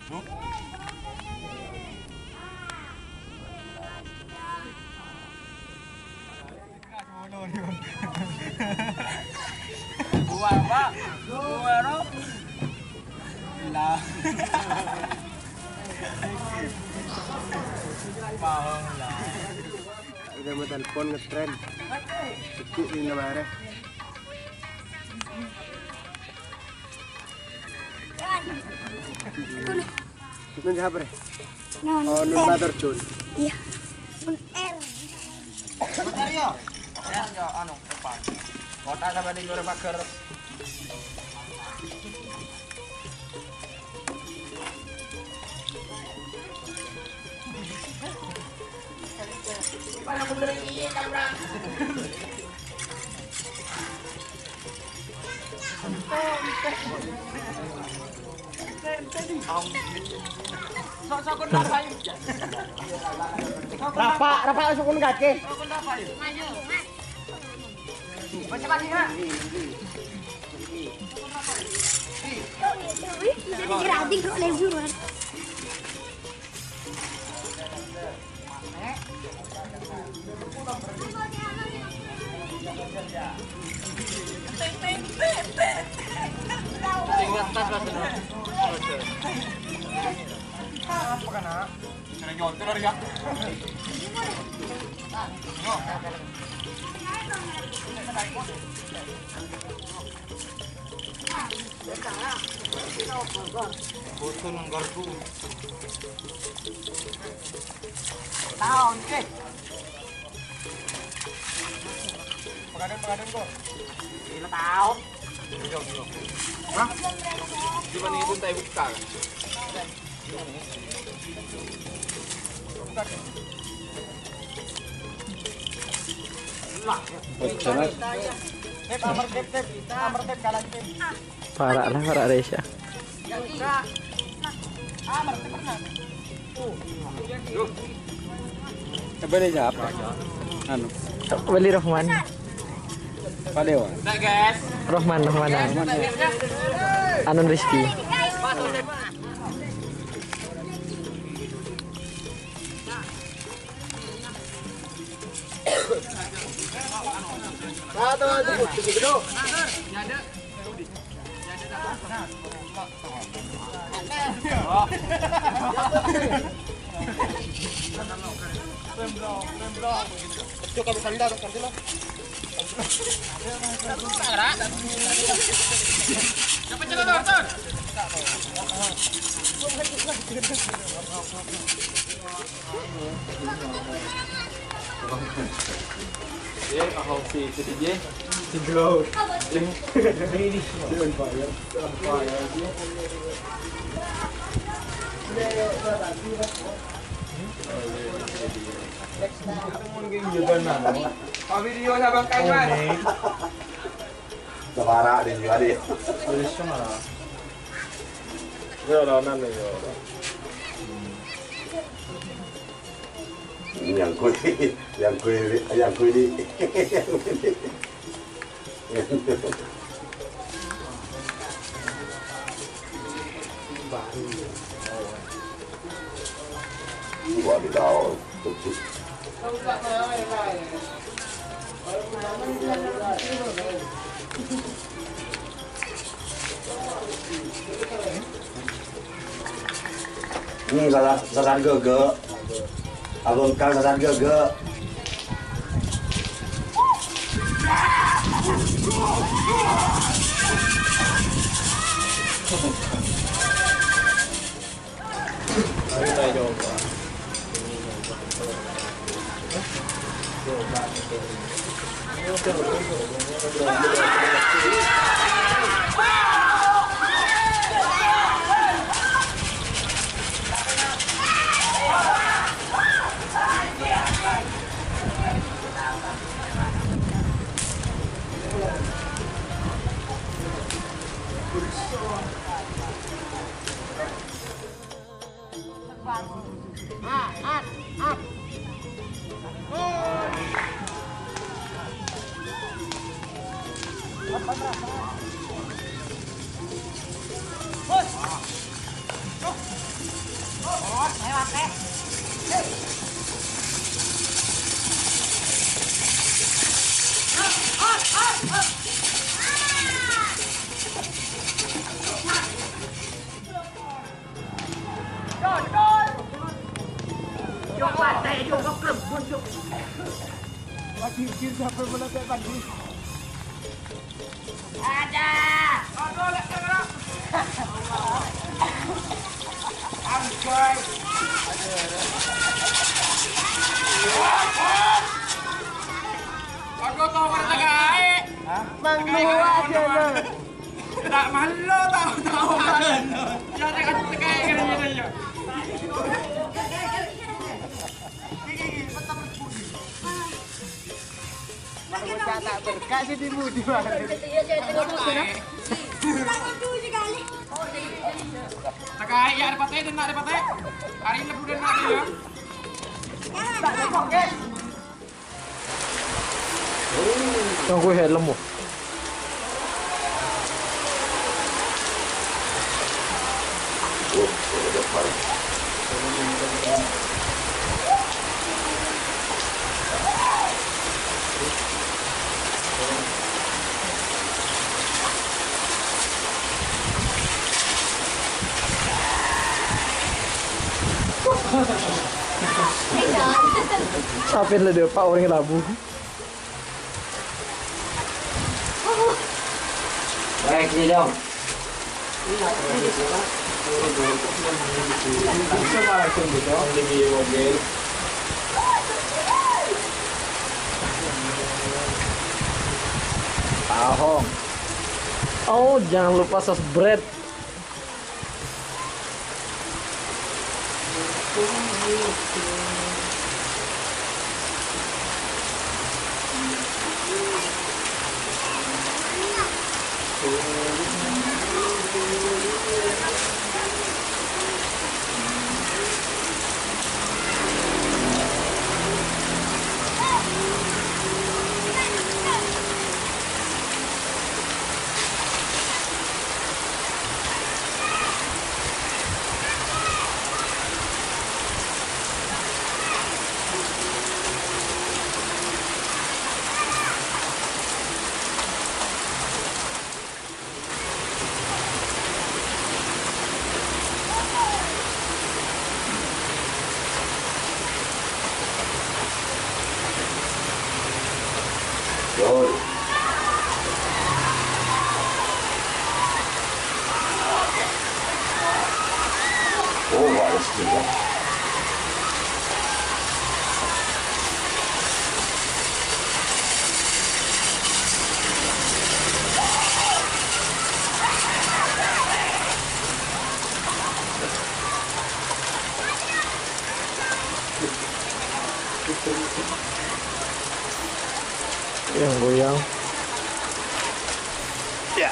Gua Pak. Gua no. Lah. Mau lah. Udah mau telepon ngetren. Cekik ini marah. Itu siapa deh? Oh, number terjun. Iya. Nun R. Bentar yo. Ya anu depan. Kota sampai di luar pagar. Para bener iki kamera. Sok-sok napa yuk. Rapa sukun kaki. Sok napa yuk. Baca lagi ha. Jadi grading kok lezur. Ingat tas lah sana. Apa kana? Kana jual telur ya. Yo. Botol ng gargo. Taon ke. Pagadan ko. Ila taon. Hah? Di ba nito tayo buka? Para Resya. Coba deh siapa? Anu. Wali Rohman. Padewa. Nah guys. Rohman. Anun Rizky. Video sabang kaiwan. Sabara din juga dia. Yang kui di. Wah, di tahu. Ini sasaran gege. Abang kang sasaran gege. Aku tahu mana tagay. Mangluwa dyan. Tak malu tahu kan. Jangan kan tagay kan ya. Tak berkah sih di mudi banget. Tagay ya ada patay dan ada patay. Hari ini bulan ada ya. Yang gue helm mo. Sapin lah dia, Pak orang labu. Baik, ini dong. Ahong. Oh, jangan lupa sos bread. Yun. Oh, ayos juga. Yang goyang. Ya.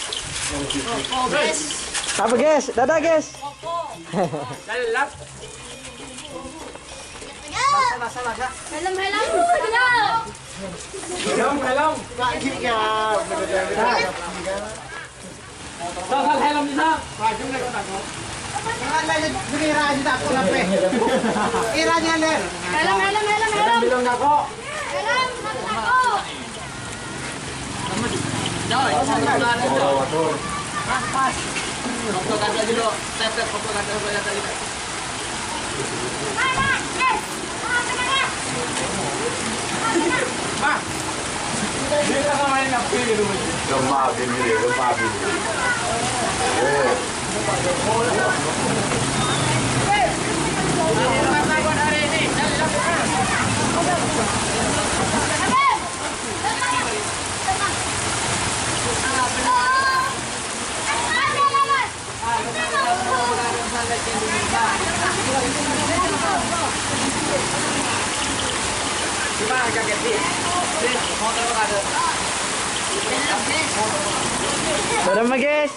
Apa guys? Dadah guys. Dalam. Salah ya. Helm. Helm. Lagi ka. Sal helm ni sa. Rajung na ko tako. Ira aja tak aku lape. Ira nyaler. Helm. Bilang nako. Helm, aku. Joy, Watur. pas. Foto kata dulu. Tap foto kata tadi. Pak. Dia tak main apa di rumah. Lemah bini, lemah bini. Hari ini. Gimana jaket sih? Motor ada. Tara guys.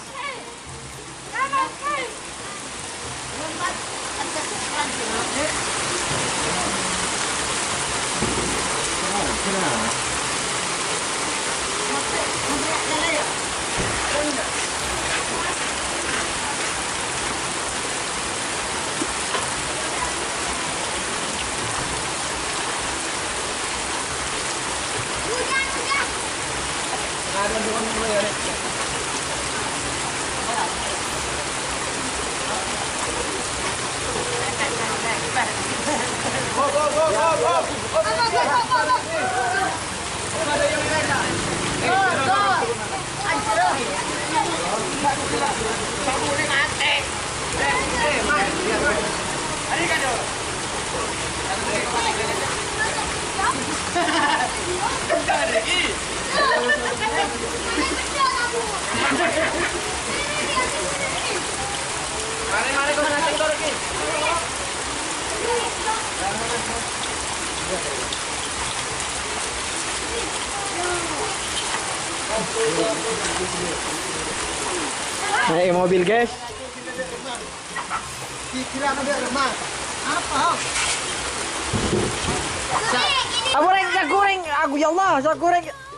Mari kau nak tinggal lagi. Naik mobil guys. Kira ada rumah. Apa? Aku goreng, aku ya Allah, saya goreng.